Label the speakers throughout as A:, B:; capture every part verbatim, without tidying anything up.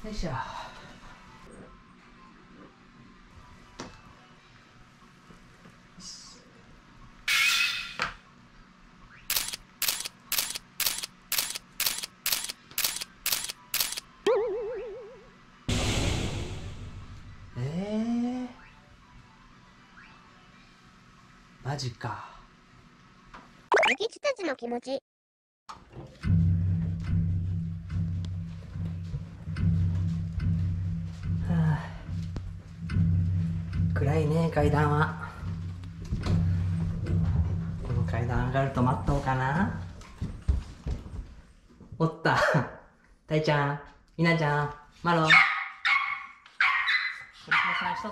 A: よいしょ。えー、マジか。
B: ゆきちたちの気持ち。
A: はあ、暗いね、階段は。この階段上がると待っとうかな。おった。たいちゃん、みなちゃん、マロ。これ計算しとった？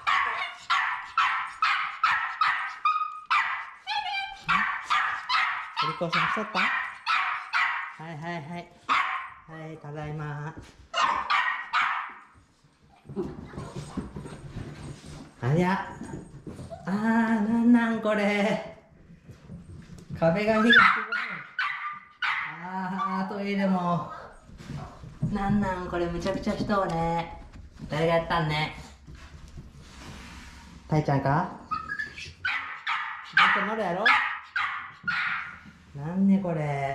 A: お利口さんしとった？はいはいはい。はい、ただいま。ありゃ。あー、なんなんこれ。壁紙がすごい。あー、トイレも。なんなんこれ、むちゃくちゃしとうね。誰がやったんね。たいちゃんか？なんかまだやろ？なんねこれ。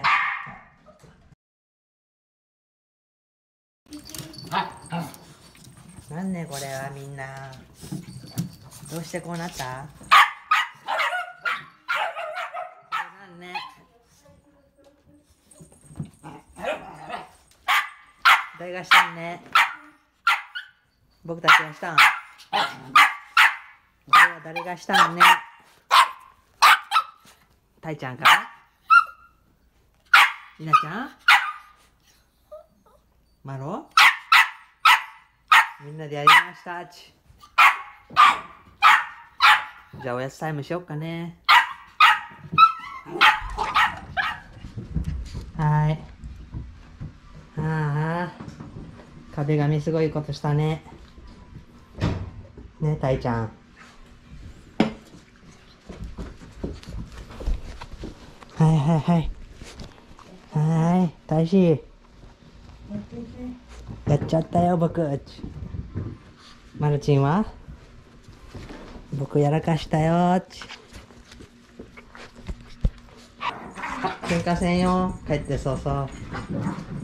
A: なんねこれはみんな。どうしてこうなった？これなんね。誰がしたんね。僕たちがしたん。これは誰がしたんね。たいちゃんか？みなちゃん？マロ？みんなでやりましたち。じゃあおやつタイムしよっかね。はい。ああ、壁紙すごいことしたね。ね、たいちゃん。はいはいはい。はい、大志。やっちゃったよ、僕。マルチンは？僕やらかしたよ。喧嘩せんよ、帰って早々。